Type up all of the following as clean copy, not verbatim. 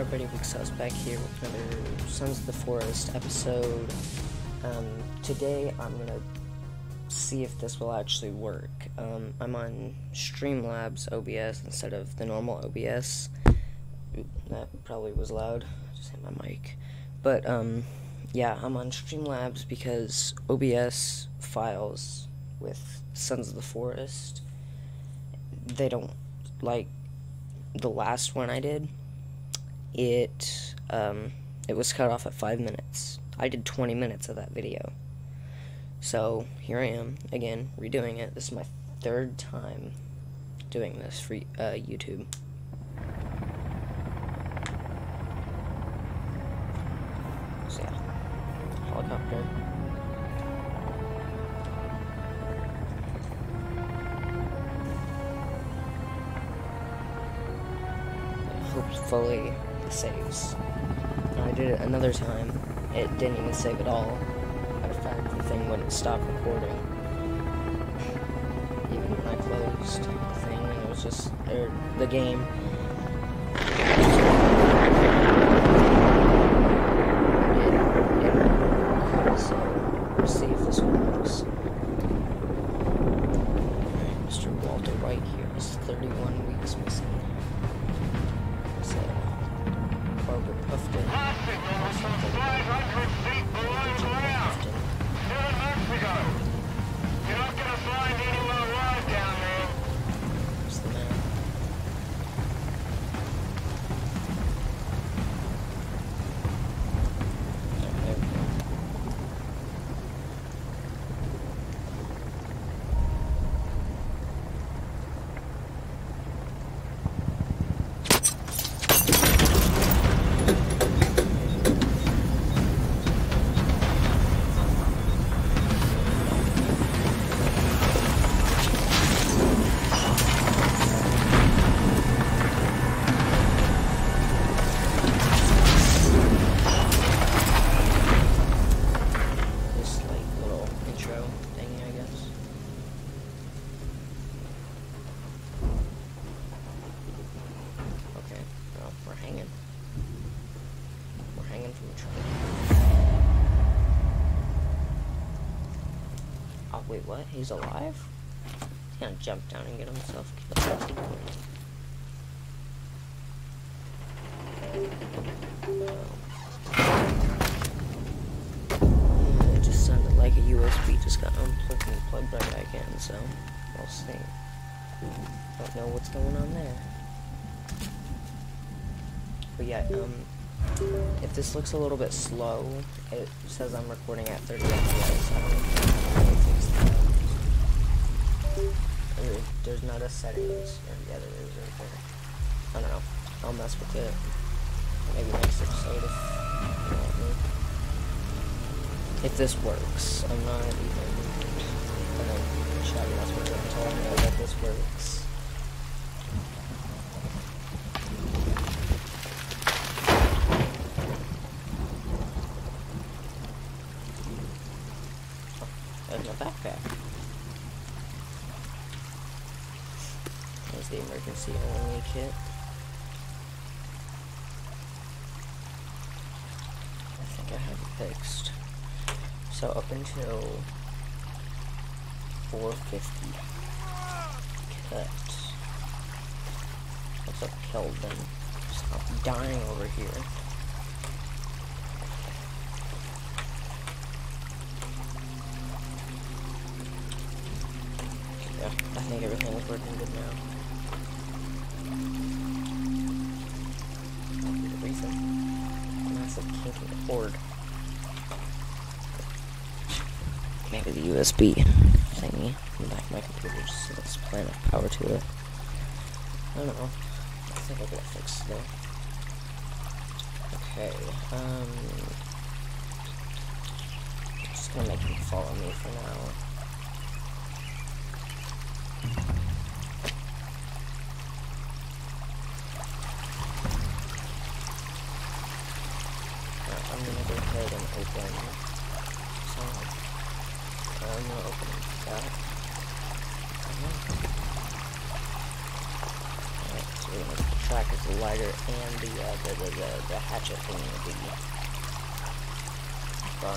everybody, Weeksaws back here with another Sons of the Forest episode. Today I'm gonna see if this will actually work. I'm on Streamlabs OBS instead of the normal OBS. Ooh, that probably was loud. I just hit my mic. But yeah, I'm on Streamlabs because OBS files with Sons of the Forest, they don't like the last one I did. It was cut off at 5 minutes. I did 20 minutes of that video. So here I am again redoing it. This is my third time doing this for YouTube. So yeah, helicopter. Hopefully it saves. Now, I did it another time. It didn't even save at all. Matter of fact, the thing wouldn't stop recording. Even when I closed the thing, and it was just the game. So let's see if this works. Mr. Walter White here is 31 weeks missing. Barbara Puffton. Some 500 feet below ground. 7 months ago. You're not going to find anyone alive down there. Where's the map? Oh, there we go. We're hanging from a tree. Oh, wait, what? He's alive? He's gonna jump down and get himself killed. It just sounded like a USB just got unplugged and plugged right back in, so we'll see. Don't know what's going on there. But yeah, if this looks a little bit slow, it says I'm recording at 30 FPS. I don't know how to fix that. There's not a settings. Yeah, there is right there. I don't know. I'll mess with it. Maybe next episode if you want me. If this works. I'm not even shouting. That's what I'm telling you that this works. There's my backpack. There's the emergency only kit. I think I have it fixed. So up until 450. Cut. What's up, Kelvin? Stop dying over here. I think everything is working good now. Might be the reason. Massive kink in the cord. Maybe the USB thingy in the back of my computer just so let's supply enough power to it. I don't know. I think I got it fixed though. Okay, I'm just gonna make him follow me for now. I'm gonna go ahead and open some. I'm gonna open that. Alright, so we're gonna track is the lighter and the hatchet thingy. Bug.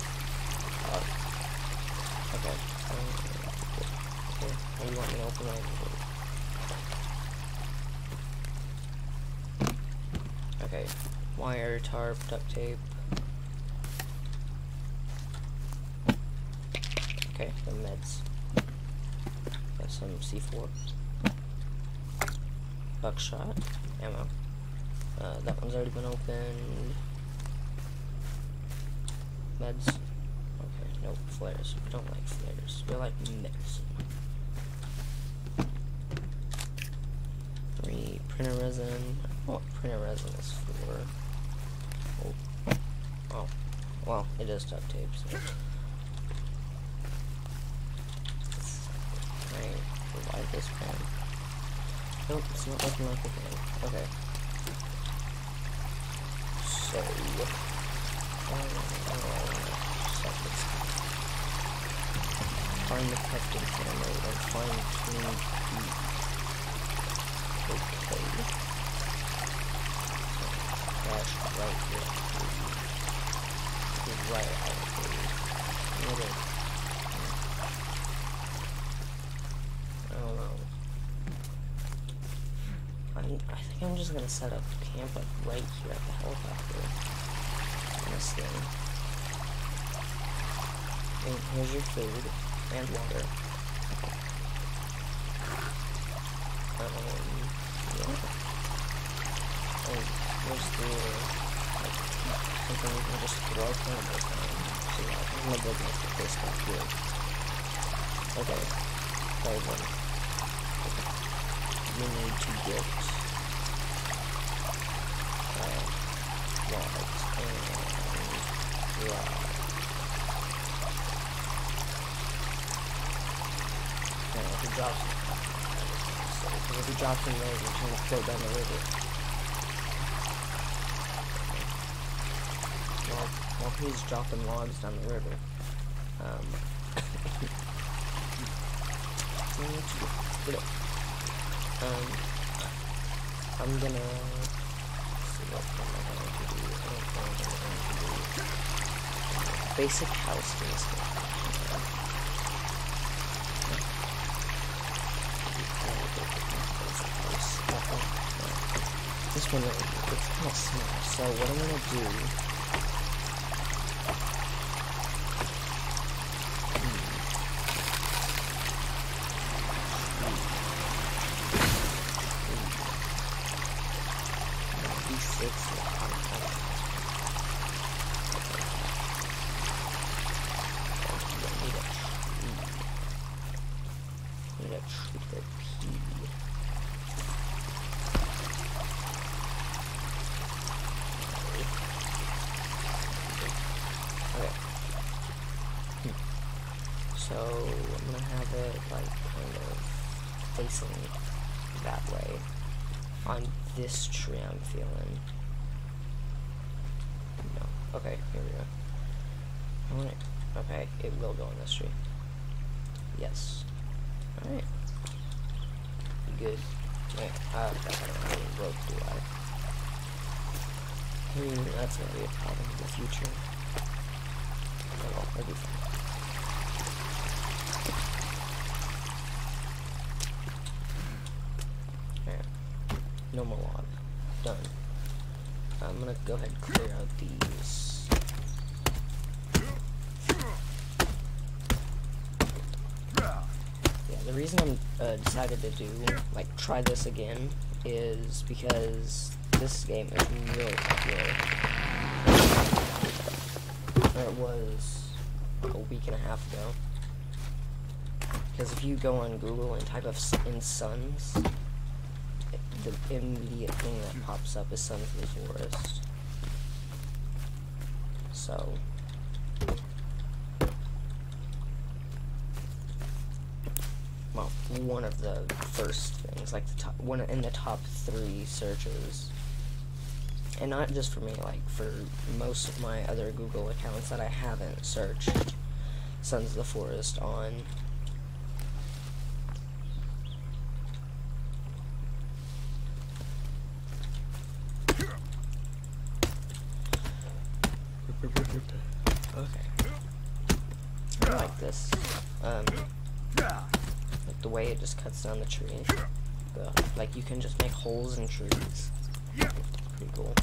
Okay. Okay. What do you want me to open it? Okay. Wire, tarp, duct tape. Okay, the meds. Got some C4. Buckshot. Ammo. That one's already been opened. Meds. Okay, nope, flares. We don't like flares. We like medicine. 3 printer resin. What printer resin is for? Oh, well, it is duct tape. So. Can I revive this pen? Nope, it's not looking like a thing. Okay. So, find the pectin family and find King Beat. Okay. Dash right here. Right out here. Another. I don't know. I think I'm just gonna set up camp like right here at the helicopter. On this thing. And here's your food and water. Yeah. And here's the like something you can just throw cannibals on. So yeah, I'm gonna build my place back here. Okay. Right then. You need to get logs and rods. Now, if he drops them, because if he drops them there, he's going to float down the river. While he's dropping logs down the river, I'm gonna see what I'm going to do. Basic house construction. This one, it's kind of small, so what I'm gonna do. So I'm gonna have it like kind of facing that way on this tree. I'm feeling. No. Okay, here we go. Alright. Okay, it will go on this tree. Yes. Alright. Good. Wait, I don't have any rope, do I? That's gonna be a problem in the future. Oh well, it'll be fine. No more log. Done. I'm gonna go ahead and clear out these. Yeah, the reason I'm decided to do, like, try this again is because this game is really popular. Or it was a week and a half ago. Because if you go on Google and type in Sons, the immediate thing that pops up is Sons of the Forest. So, well, one of the first things, like the top one in the top 3 searches, and not just for me, like for most of my other Google accounts that I haven't searched Sons of the Forest on. this. Like the way it just cuts down the tree. Like you can just make holes in trees. Pretty cool.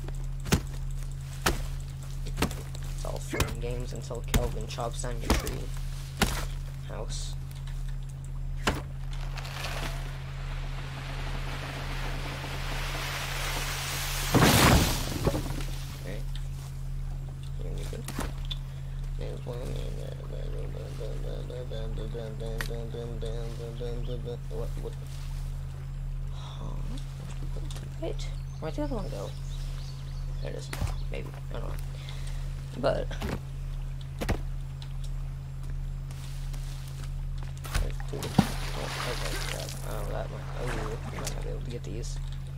It's all fun and games until Kelvin chops down your tree house. Okay. Here we go. There's one what? Huh? Wait, where'd the other one go? There it is. Maybe. I don't know. But oh, okay, crap. Oh, that one. Oh, I'm not gonna be able to get these.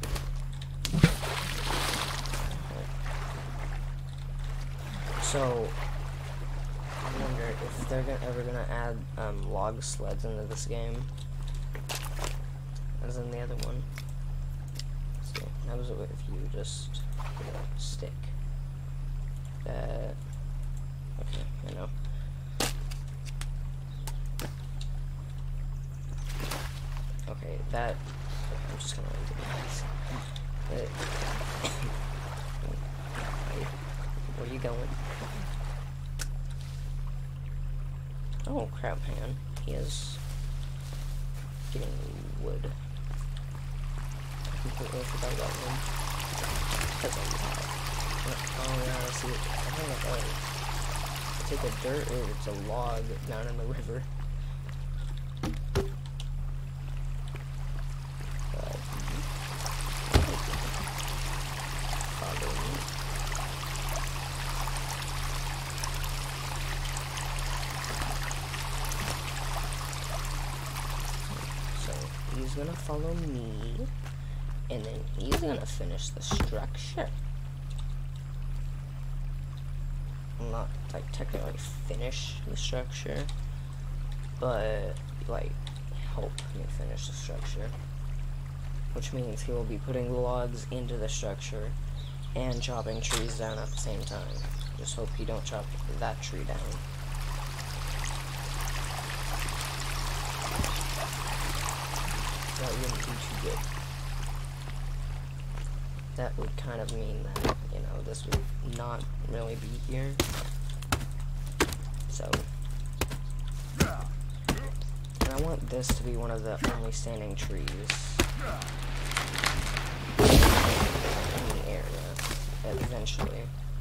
So I wonder if they're ever gonna add log sleds into this game, as in the other one. So how was it if you just get a stick? That okay, I know. Okay, that I'm just gonna leave it. Where are you going? Oh crap, hang on. He is getting wood. I completely forgot about him. Oh yeah, I see it. I think I take a dirt or it's a log down in the river. He's gonna follow me, and then he's gonna finish the structure. Not like technically finish the structure, but like help me finish the structure. Which means he will be putting logs into the structure and chopping trees down at the same time. Just hope you don't chop that tree down. That wouldn't be too good. That would kind of mean that, you know, this would not really be here. So, and I want this to be one of the only standing trees in the area, eventually.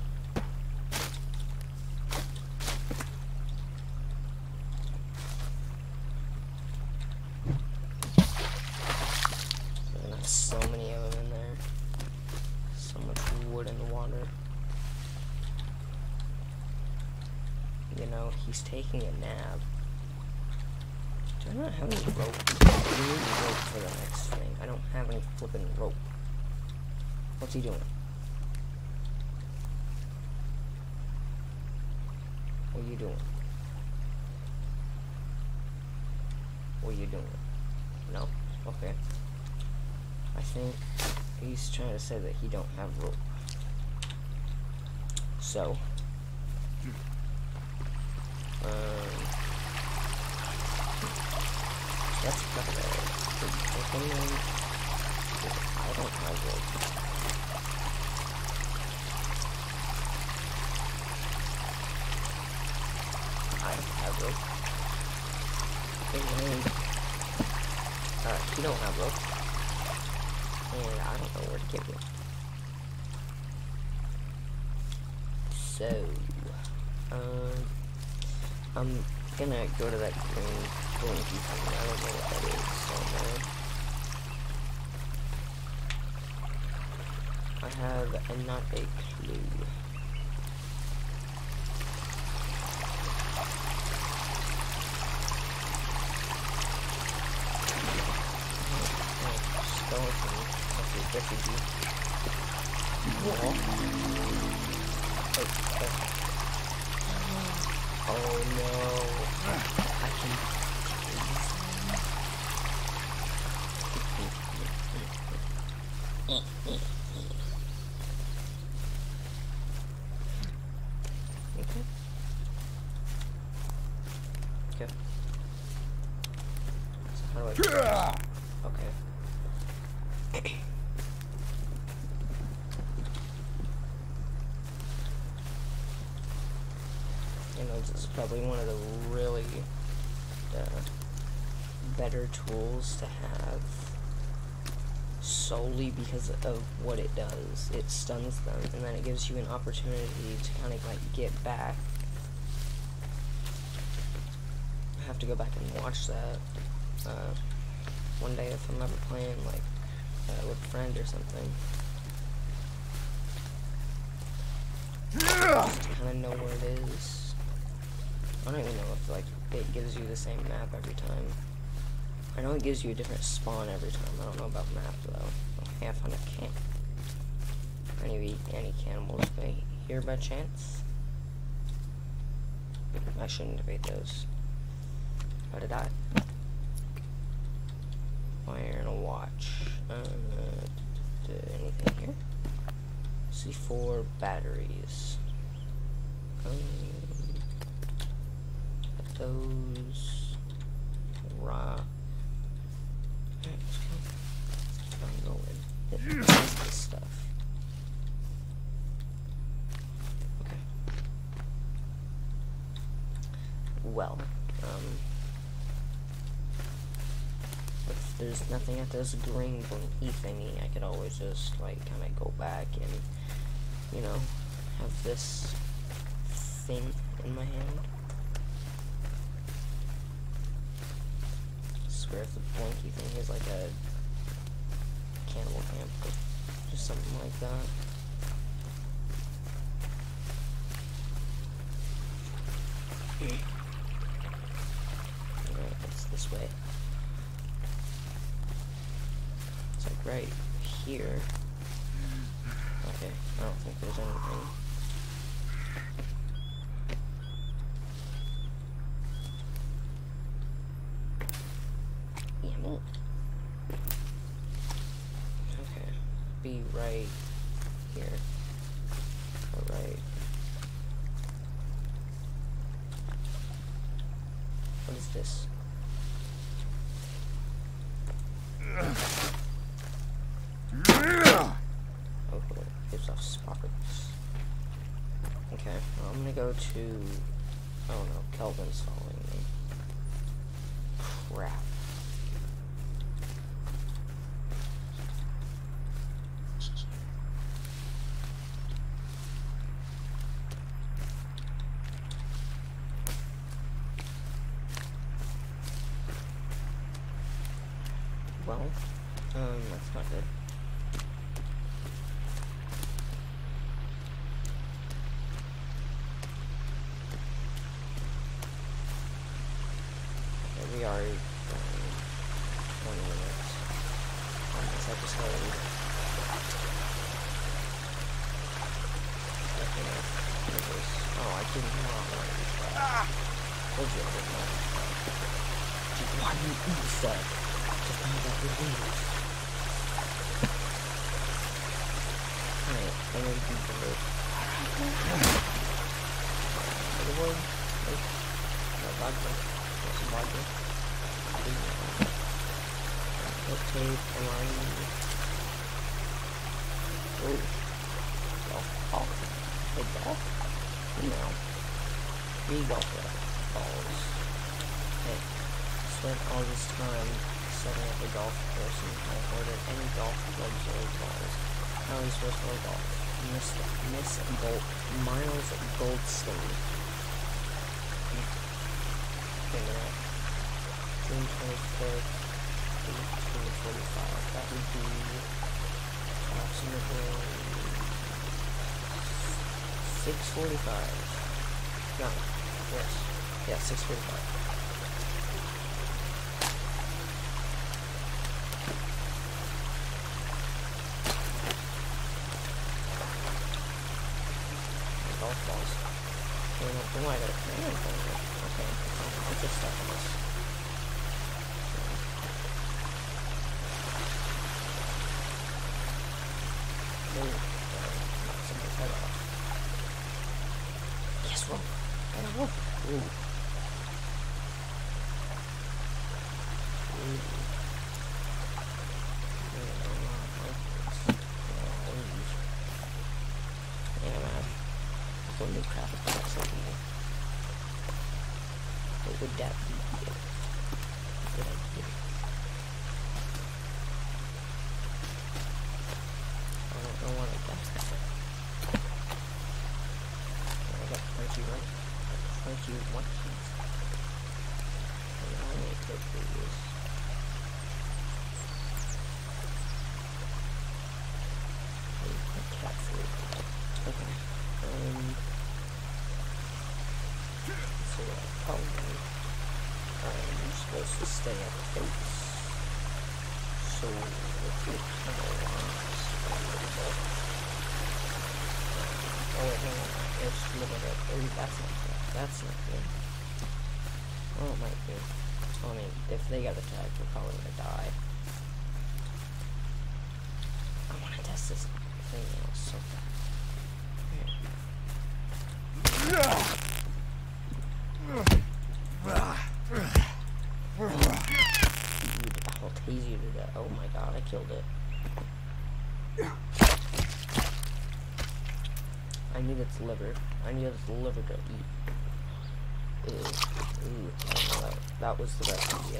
So many of them in there. So much wood in the water. You know, he's taking a nap. Do I not have any rope? We need rope for the next thing. I don't have any flippin' rope. What's he doing? What are you doing? What are you doing? No? Okay. I think he's trying to say that he don't have rope. So, let's cut it out. I don't have rope. I don't have rope. You don't have rope. And I don't know where to get it. So, I'm gonna go to that green blinky thing. I don't know what that is somewhere. I have not a clue. Skeleton. Refugee. Oh no. I can it goes. Okay. You know, this is probably one of the really better tools to have, solely because of what it does. It stuns them, and then it gives you an opportunity to kind of like get back. I have to go back and watch that one day if I'm ever playing like with a friend or something. Just to kind of know where it is. I don't even know if like it gives you the same map every time. I know it gives you a different spawn every time. I don't know about map though. Okay, I found a camp. Any cannibals here by chance? I shouldn't have ate those. How did I? Fire and a watch. Anything here? C4 batteries. Those rock. Alright, let's go. I'm going. Hit this stuff. Okay. Well, if there's nothing at this green blinky thingy, I could always just like kind of go back and, you know, have this thing in my hand. I swear if the blinky thing is like a cannibal camp or just something like that. Alright, it's this way. It's like right here. Okay, I don't think there's anything. Ammo. Okay, be right here. Alright. What is this? Oh, it gives off sparks. Okay, well, I'm gonna go to... Oh no, Kelvin's following me. Crap. Well, that's not good. Okay, we are 20 minutes on this episode. Oh, I did not want to eat that. Told you I did not eat that. Dude, why do you eat stuff? Just find out what it is. Alright, I'm gonna do the other one. Nope. No vodka. Want some vodka? Duct tape, align. Oh. Golf ball. Hey, golf? No. 3 golf balls. Hey, spent all this time setting up a golf course and I ordered any golf clubs or balls. How are you supposed to play golf? Miles Goldstein. Okay, now, June 25th, 1845. That would be approximately 6:45. No, yes. Yeah, 6:45. Golf balls. Oh, I got a fan for it. Okay, I'll just start with this. No, knock somebody's head off. Yes, roll. I don't know. Ooh. Ooh. Would that be a good idea? I don't want to die. I got crunchy, right? Crunchy munchies. I need to take these. Cat food. Okay. So probably I'm supposed to stay at the base. So let's get kind of oh wait, no, it's looking at that's not good. Well, it might be. I mean, if they got attacked, we're probably gonna die. I want to test this thing out so bad. I'll tease you to death. Oh my god, I killed it. I need its liver. I need its liver to eat. Ooh, that was the best idea.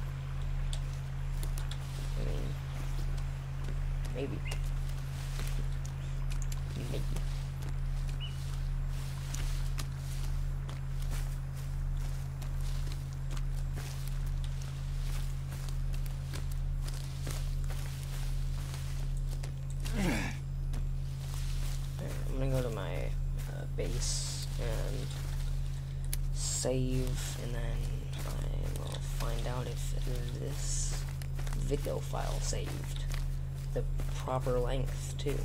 I mean, maybe. I'm gonna go to my base and save, and then I will find out if this video file saved the proper length too.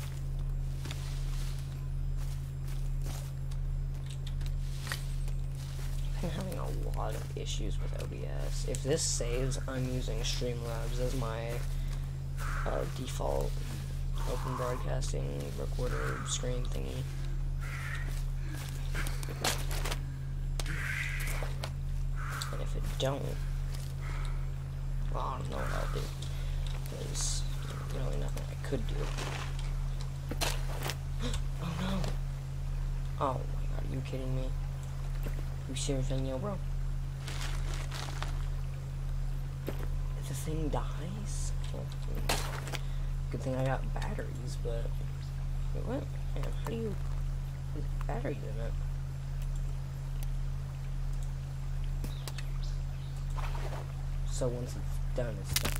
I'm having a lot of issues with OBS. If this saves, I'm using Streamlabs as my default open broadcasting recorder screen thingy. And if it don't, well, I don't know what I'll do. There's really nothing I could do. Oh no! Oh my god, are you kidding me? You serious, yo, bro? If the thing dies? Good thing I got batteries, but... Wait, what? Man, how do you... There's batteries in it. So once it's done, it's done.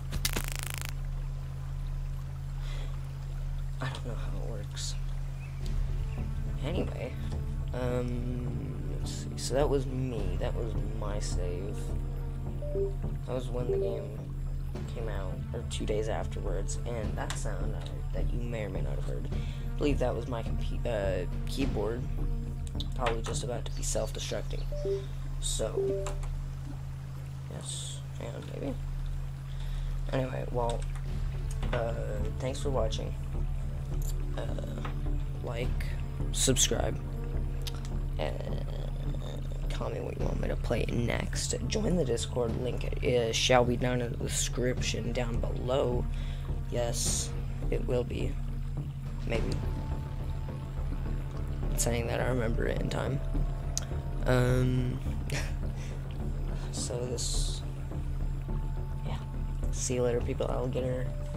I don't know how it works. Anyway, let's see. So that was me. That was my save. That was when the game came out, or 2 days afterwards, and that sound that you may or may not have heard, I believe that was my keyboard, probably just about to be self-destructing. So, yes, and maybe. Anyway, well, thanks for watching. Like, subscribe, and comment what you want me to play next. Join the Discord, link shall be down in the description down below. Yes, it will be. Maybe. Saying that, I remember it in time. So this, yeah. See you later, people. Alligator.